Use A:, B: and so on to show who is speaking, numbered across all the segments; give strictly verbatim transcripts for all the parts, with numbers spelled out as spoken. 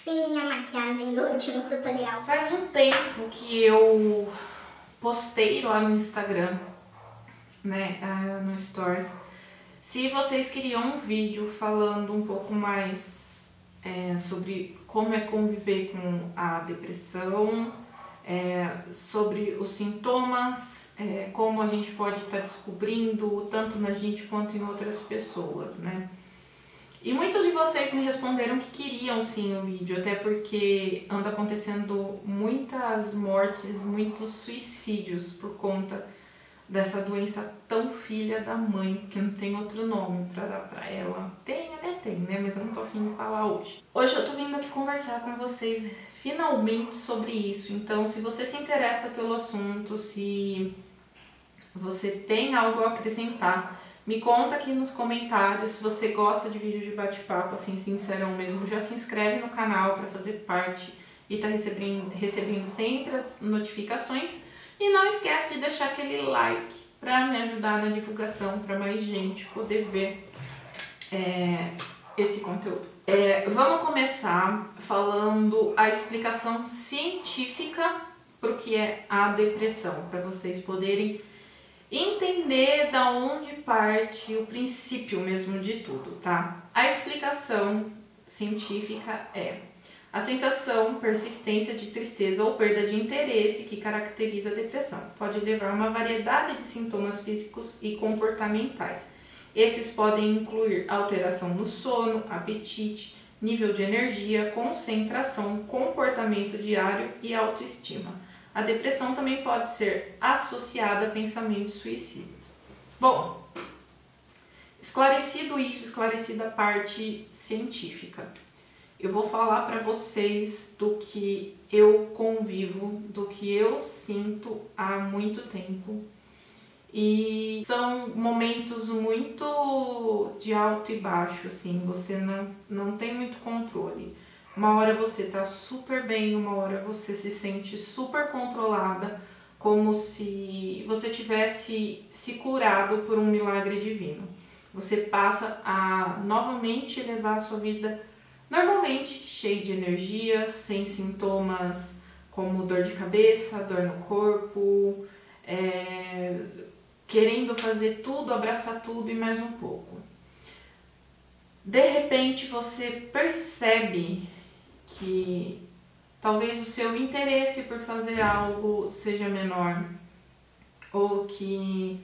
A: Sim, a maquiagem do último tutorial.
B: Faz um tempo que eu postei lá no Instagram, né, no Stories, se vocês queriam um vídeo falando um pouco mais é, sobre como é conviver com a depressão, é, sobre os sintomas, é, como a gente pode estar descobrindo, tanto na gente quanto em outras pessoas, né? E muitos de vocês me responderam que queriam sim o vídeo, até porque anda acontecendo muitas mortes, muitos suicídios por conta dessa doença tão filha da mãe, que não tem outro nome pra dar pra ela. Tem, até tem, né? Mas eu não tô afim de falar hoje. Hoje eu tô vindo aqui conversar com vocês finalmente sobre isso. Então, se você se interessa pelo assunto, se você tem algo a acrescentar, me conta aqui nos comentários. Se você gosta de vídeo de bate-papo, assim, sincerão mesmo, já se inscreve no canal para fazer parte e tá recebendo, recebendo sempre as notificações. E não esquece de deixar aquele like para me ajudar na divulgação, para mais gente poder ver é, esse conteúdo. É, vamos começar falando a explicação científica para o que é a depressão, para vocês poderem entender da onde parte o princípio mesmo de tudo, tá? A explicação científica é a sensação, persistência de tristeza ou perda de interesse que caracteriza a depressão. Pode levar a uma variedade de sintomas físicos e comportamentais. Esses podem incluir alteração no sono, apetite, nível de energia, concentração, comportamento diário e autoestima. A depressão também pode ser associada a pensamentos suicidas. Bom, esclarecido isso, esclarecida a parte científica, eu vou falar para vocês do que eu convivo, do que eu sinto há muito tempo. E são momentos muito de alto e baixo, assim, você não, não tem muito controle. Uma hora você tá super bem, uma hora você se sente super controlada, como se você tivesse se curado por um milagre divino. Você passa a novamente levar a sua vida normalmente, cheio de energia, sem sintomas como dor de cabeça, dor no corpo, é, querendo fazer tudo, abraçar tudo e mais um pouco. De repente você percebe que talvez o seu interesse por fazer algo seja menor, ou que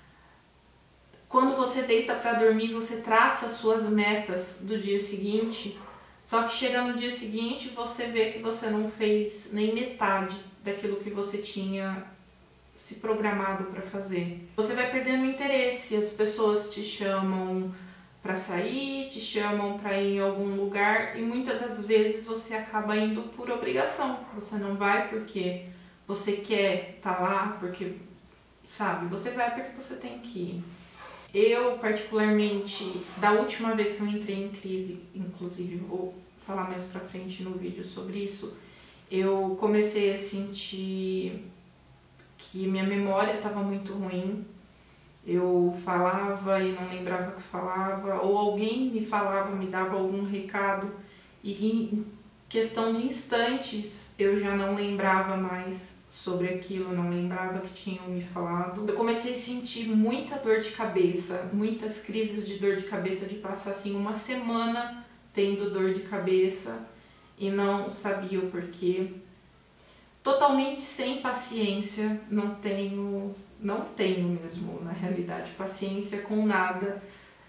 B: quando você deita para dormir você traça suas metas do dia seguinte, só que chega no dia seguinte você vê que você não fez nem metade daquilo que você tinha se programado para fazer. Você vai perdendo interesse, as pessoas te chamam para sair, te chamam para ir em algum lugar e muitas das vezes você acaba indo por obrigação. Você não vai porque você quer estar lá, porque, sabe, você vai porque você tem que ir. Eu, particularmente, da última vez que eu entrei em crise, inclusive vou falar mais pra frente no vídeo sobre isso, eu comecei a sentir que minha memória estava muito ruim. Eu falava e não lembrava o que falava, ou alguém me falava, me dava algum recado e em questão de instantes eu já não lembrava mais sobre aquilo, não lembrava que tinham me falado. Eu comecei a sentir muita dor de cabeça, muitas crises de dor de cabeça, de passar assim uma semana tendo dor de cabeça e não sabia o porquê. Totalmente sem paciência, não tenho, não tenho mesmo, na realidade, paciência com nada.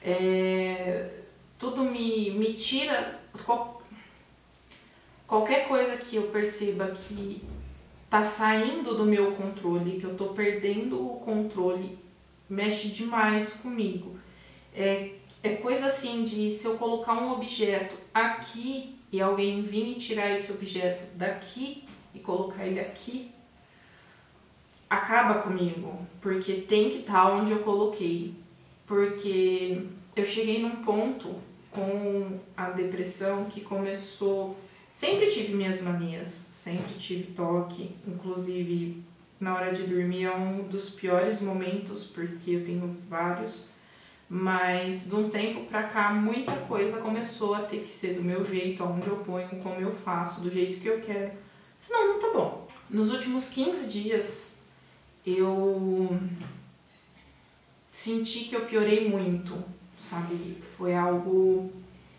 B: É, tudo me, me tira, qual, qualquer coisa que eu perceba que tá saindo do meu controle, que eu tô perdendo o controle, mexe demais comigo. É, é coisa assim de se eu colocar um objeto aqui e alguém vir e tirar esse objeto daqui e colocar ele aqui, acaba comigo, porque tem que estar onde eu coloquei. Porque eu cheguei num ponto com a depressão que começou... Sempre tive minhas manias, sempre tive toque, inclusive na hora de dormir é um dos piores momentos, porque eu tenho vários, Mas de um tempo pra cá, muita coisa começou a ter que ser do meu jeito, aonde eu ponho, como eu faço, do jeito que eu quero. Senão não tá bom. Nos últimos quinze dias, eu senti que eu piorei muito, sabe? Foi algo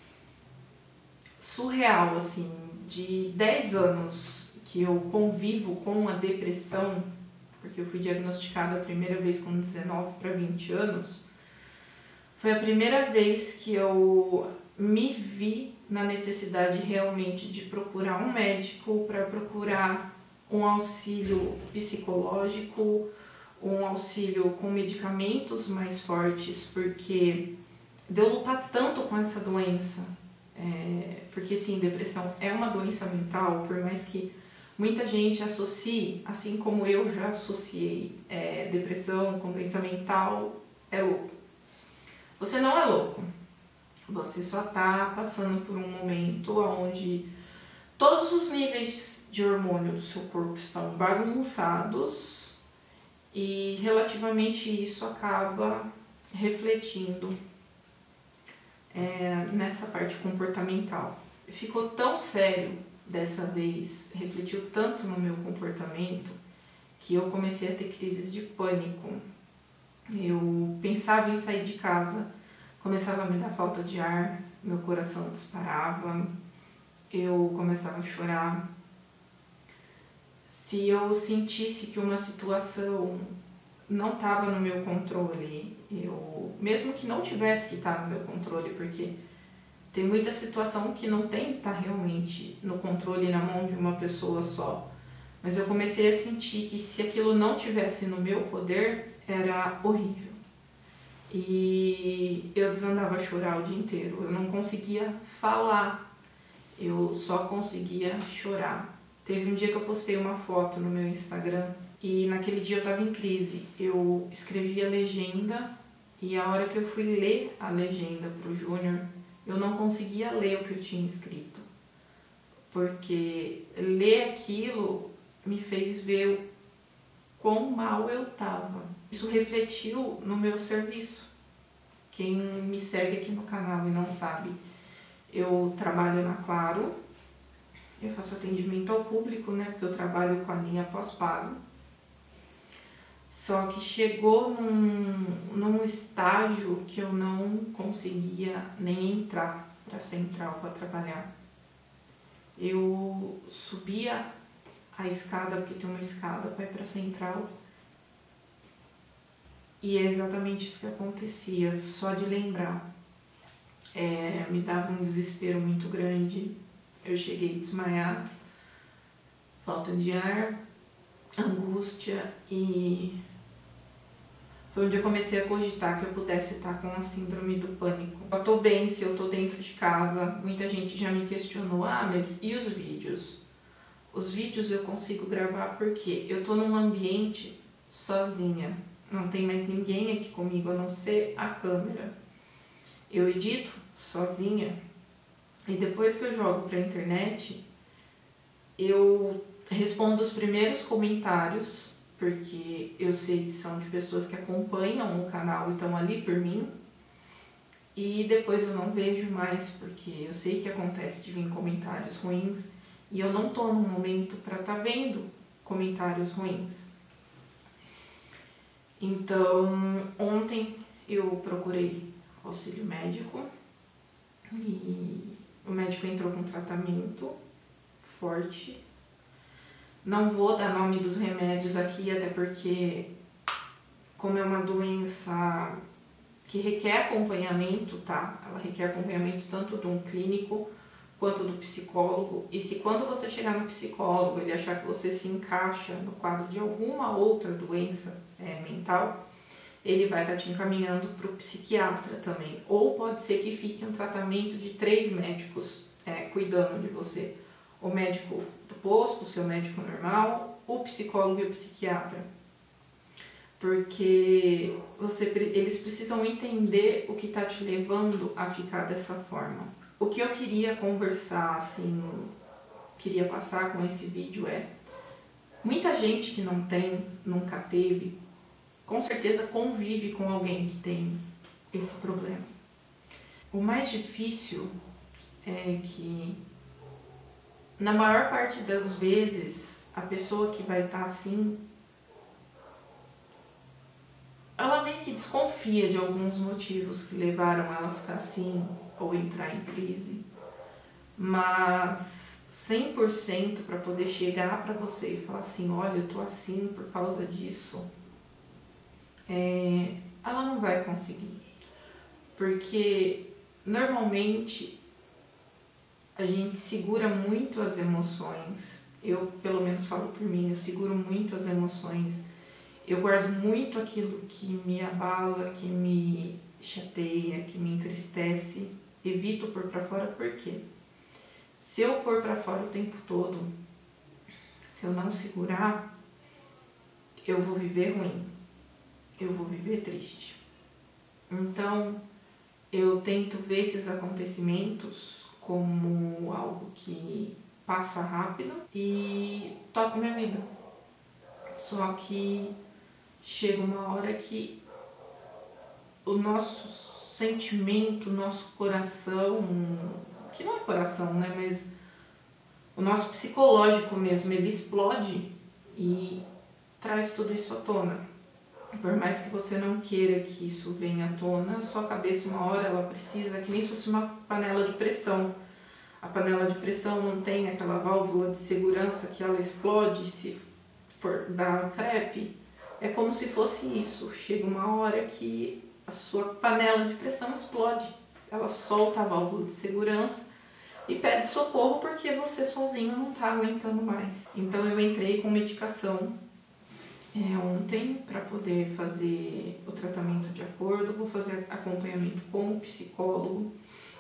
B: surreal, assim. De dez anos que eu convivo com a depressão, porque eu fui diagnosticada a primeira vez com dezenove para vinte anos, foi a primeira vez que eu me vi na necessidade realmente de procurar um médico, para procurar um auxílio psicológico, um auxílio com medicamentos mais fortes, porque de eu lutar tanto com essa doença, é, porque sim, depressão é uma doença mental, por mais que muita gente associe, assim como eu já associei é, depressão com doença mental, é louco. Você não é louco, você só está passando por um momento onde todos os níveis de hormônio do seu corpo estão bagunçados e relativamente isso acaba refletindo é, nessa parte comportamental. Ficou tão sério dessa vez, refletiu tanto no meu comportamento, que eu comecei a ter crises de pânico. Eu pensava em sair de casa, começava a me dar falta de ar, meu coração disparava, eu começava a chorar. Se eu sentisse que uma situação não estava no meu controle, eu, mesmo que não tivesse que estar no meu controle, porque tem muita situação que não tem que estar realmente no controle, na mão de uma pessoa só. Mas eu comecei a sentir que se aquilo não tivesse no meu poder, era horrível. E eu desandava a chorar o dia inteiro. Eu não conseguia falar, eu só conseguia chorar. Teve um dia que eu postei uma foto no meu Instagram e naquele dia eu estava em crise. Eu escrevi a legenda e a hora que eu fui ler a legenda pro Júnior, eu não conseguia ler o que eu tinha escrito. Porque ler aquilo me fez ver quão mal eu estava. Isso refletiu no meu serviço. Quem me segue aqui no canal e não sabe, eu trabalho na Claro, eu faço atendimento ao público, né, porque eu trabalho com a linha pós-pago. Só que chegou num, num estágio que eu não conseguia nem entrar para a central para trabalhar. Eu subia a escada, porque tem uma escada para ir para a central, e é exatamente isso que acontecia, só de lembrar. É, me dava um desespero muito grande, eu cheguei a desmaiar, falta de ar, angústia, e foi onde eu comecei a cogitar que eu pudesse estar com a síndrome do pânico. Eu tô bem se eu tô dentro de casa, muita gente já me questionou, ah, mas e os vídeos? Os vídeos eu consigo gravar porque eu tô num ambiente sozinha, não tem mais ninguém aqui comigo a não ser a câmera. Eu edito sozinha e depois que eu jogo pra internet, eu respondo os primeiros comentários, porque eu sei que são de pessoas que acompanham o canal e estão ali por mim, e depois eu não vejo mais, porque eu sei que acontece de vir comentários ruins e eu não tô num momento para estar tá vendo comentários ruins. Então, ontem eu procurei auxílio médico e o médico entrou com tratamento forte. Não vou dar nome dos remédios aqui, até porque, como é uma doença que requer acompanhamento, tá? Ela requer acompanhamento tanto de um clínico quanto do psicólogo. E se quando você chegar no psicólogo ele achar que você se encaixa no quadro de alguma outra doença é, mental, ele vai estar te encaminhando para o psiquiatra também. Ou pode ser que fique um tratamento de três médicos é, cuidando de você. O médico do posto, o seu médico normal, o psicólogo e o psiquiatra. Porque você, eles precisam entender o que está te levando a ficar dessa forma. O que eu queria conversar, assim, queria passar com esse vídeo é, muita gente que não tem, nunca teve, com certeza convive com alguém que tem. esse problema. O mais difícil é que, na maior parte das vezes, a pessoa que vai estar assim, ela meio que desconfia de alguns motivos que levaram ela a ficar assim ou entrar em crise. Mas cem por cento para poder chegar para você e falar assim, olha, eu tô assim por causa disso, é, ela não vai conseguir. Porque normalmente a gente segura muito as emoções. Eu, pelo menos, falo por mim, eu seguro muito as emoções. Eu guardo muito aquilo que me abala, que me chateia, que me entristece. Evito pôr pra fora, por quê? Se eu pôr pra fora o tempo todo, se eu não segurar, eu vou viver ruim. Eu vou viver triste. Então, eu tento ver esses acontecimentos como algo que passa rápido e toco minha vida. Só que chega uma hora que o nosso sentimento, o nosso coração, que não é coração, né, mas o nosso psicológico mesmo, ele explode e traz tudo isso à tona. Por mais que você não queira que isso venha à tona, sua cabeça uma hora ela precisa, que nem se fosse uma panela de pressão. A panela de pressão não tem aquela válvula de segurança que ela explode se for dar crepe. É como se fosse isso. Chega uma hora que a sua panela de pressão explode. Ela solta a válvula de segurança e pede socorro porque você sozinho não está aguentando mais. Então eu entrei com medicação é, ontem para poder fazer o tratamento de acordo. Vou fazer acompanhamento com o psicólogo.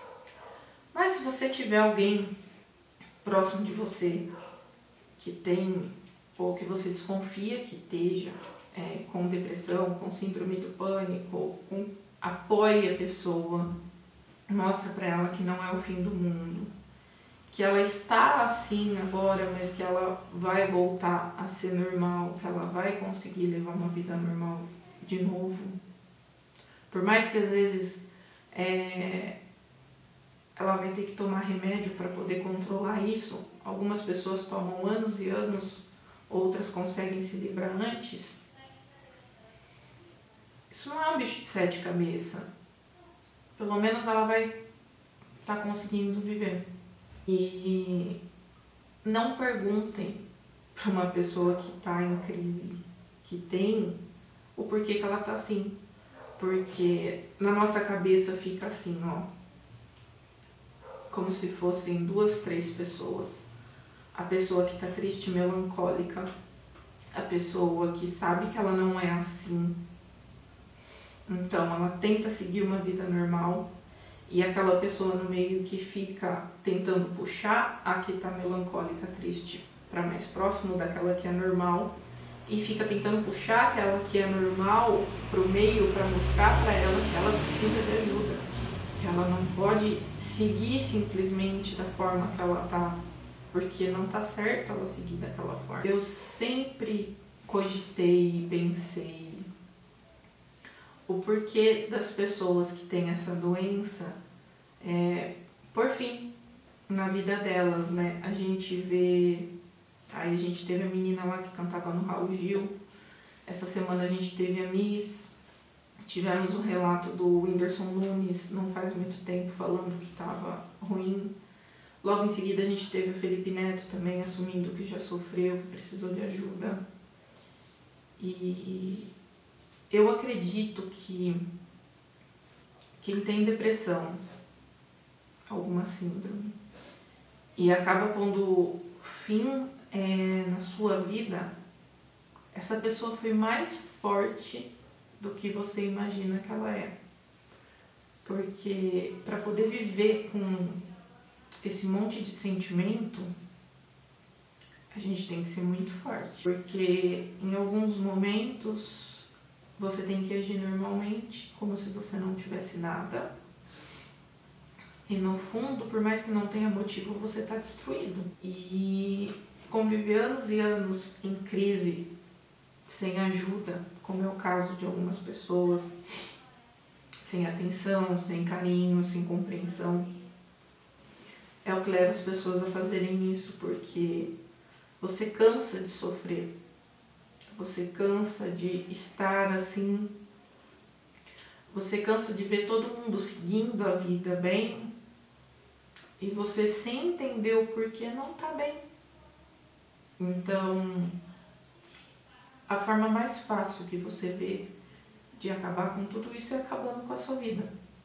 B: Mas se você tiver alguém próximo de você que tem, ou que você desconfia que esteja é, com depressão, com síndrome do pânico, com, apoie a pessoa, mostra para ela que não é o fim do mundo, que ela está assim agora, mas que ela vai voltar a ser normal, que ela vai conseguir levar uma vida normal de novo. Por mais que às vezes é, ela vai ter que tomar remédio para poder controlar isso. Algumas pessoas tomam anos e anos, outras conseguem se livrar antes. Isso não é um bicho de sete cabeças. Pelo menos ela vai estar tá conseguindo viver. E não perguntem para uma pessoa que está em crise, que tem, o porquê que ela está assim. Porque na nossa cabeça fica assim, ó, como se fossem duas, três pessoas. A pessoa que está triste, melancólica, a pessoa que sabe que ela não é assim, então ela tenta seguir uma vida normal, e aquela pessoa no meio que fica tentando puxar a que está melancólica, triste, para mais próximo daquela que é normal, e fica tentando puxar aquela que é normal para o meio para mostrar para ela que ela precisa de ajuda, que ela não pode seguir simplesmente da forma que ela tá, porque não tá certo ela seguir daquela forma. Eu sempre cogitei e pensei o porquê das pessoas que têm essa doença é, por fim na vida delas, né? A gente vê, aí a gente teve a menina lá que cantava no Raul Gil, essa semana a gente teve a Miss. Tivemos o relato do Whindersson Nunes, não faz muito tempo, falando que estava ruim. Logo em seguida a gente teve o Felipe Neto também assumindo que já sofreu, que precisou de ajuda. E eu acredito que quem tem depressão, alguma síndrome, e acaba pondo fim é, na sua vida, essa pessoa foi mais forte do que você imagina que ela é. Porque para poder viver com esse monte de sentimento, a gente tem que ser muito forte. Porque em alguns momentos você tem que agir normalmente, como se você não tivesse nada. E no fundo, por mais que não tenha motivo, você está destruído. E conviver anos e anos em crise, sem ajuda, como é o caso de algumas pessoas, sem atenção, sem carinho, sem compreensão. É o que leva as pessoas a fazerem isso, porque você cansa de sofrer, você cansa de estar assim, você cansa de ver todo mundo seguindo a vida bem e você sem entender o porquê não tá bem. Então, a forma mais fácil que você vê de acabar com tudo isso é acabando com a sua vida.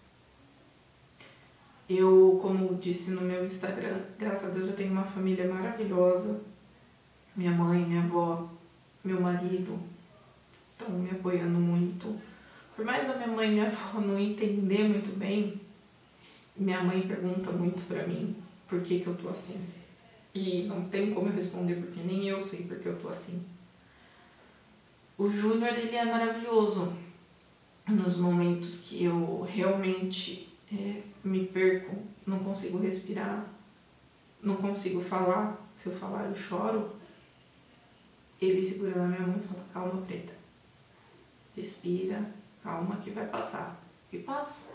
B: Eu, como disse no meu Instagram, graças a Deus eu tenho uma família maravilhosa. Minha mãe, minha avó, meu marido estão me apoiando muito. Por mais da minha mãe e minha avó não entender muito bem, minha mãe pergunta muito pra mim por que que eu tô assim. E não tem como eu responder porque nem eu sei porque eu tô assim. O Júnior, ele é maravilhoso nos momentos que eu realmente é, me perco, não consigo respirar, não consigo falar. Se eu falar, eu choro. Ele segura na minha mão e fala: calma, preta, respira, calma que vai passar. E passa.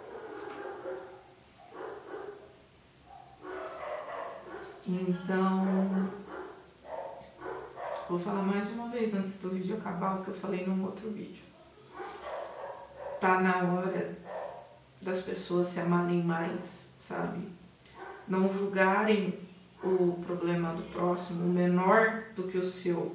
B: Então, vou falar mais uma vez antes do vídeo acabar o que eu falei num outro vídeo. Tá na hora das pessoas se amarem mais, sabe? Não julgarem o problema do próximo menor do que o seu.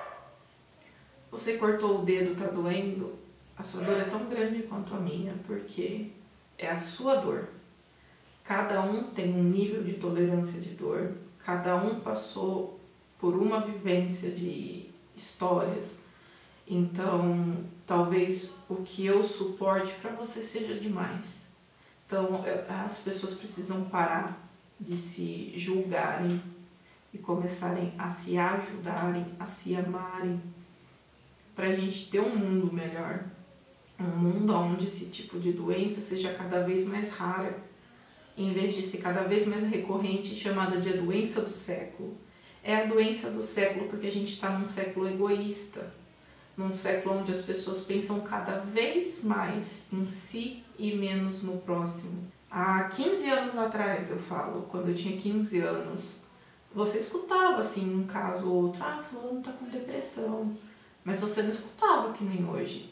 B: Você cortou o dedo, tá doendo? A sua dor é tão grande quanto a minha, porque é a sua dor. Cada um tem um nível de tolerância de dor, cada um passou por uma vivência de histórias. Então, talvez o que eu suporte para você seja demais. Então, as pessoas precisam parar de se julgarem e começarem a se ajudarem, a se amarem, para a gente ter um mundo melhor. Um mundo onde esse tipo de doença seja cada vez mais rara, em vez de ser cada vez mais recorrente, chamada de a doença do século. É a doença do século porque a gente está num século egoísta, num século onde as pessoas pensam cada vez mais em si e menos no próximo. Há quinze anos atrás, eu falo, quando eu tinha quinze anos, você escutava assim um caso ou outro: ah, fulano tá com depressão, mas você não escutava que nem hoje.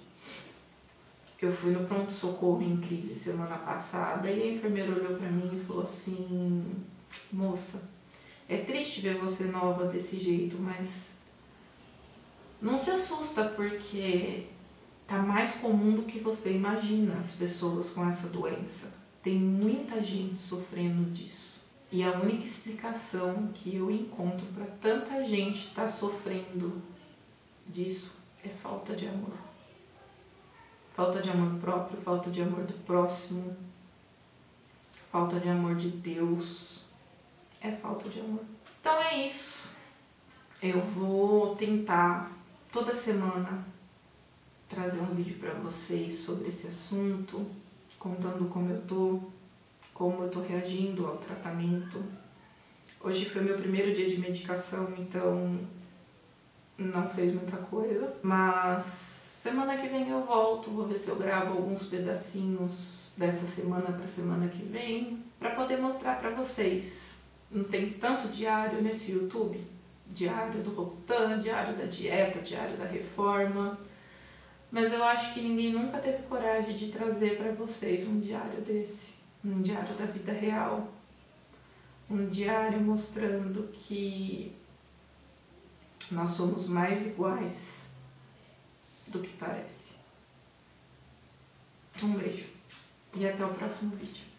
B: Eu fui no pronto-socorro em crise semana passada e a enfermeira olhou pra mim e falou assim: moça, é triste ver você nova desse jeito, mas não se assusta porque tá mais comum do que você imagina as pessoas com essa doença. Tem muita gente sofrendo disso. E a única explicação que eu encontro para tanta gente estar sofrendo disso é falta de amor. Falta de amor próprio, falta de amor do próximo, falta de amor de Deus. É falta de amor. Então é isso. Eu vou tentar toda semana trazer um vídeo para vocês sobre esse assunto, contando como eu tô, como eu tô reagindo ao tratamento. Hoje foi meu primeiro dia de medicação, então não fez muita coisa, mas semana que vem eu volto, vou ver se eu gravo alguns pedacinhos dessa semana para semana que vem, para poder mostrar para vocês. Não tem tanto diário nesse YouTube, diário do Rokutan, diário da dieta, diário da reforma, mas eu acho que ninguém nunca teve coragem de trazer para vocês um diário desse, um diário da vida real, um diário mostrando que nós somos mais iguais do que parece. Um beijo e até o próximo vídeo.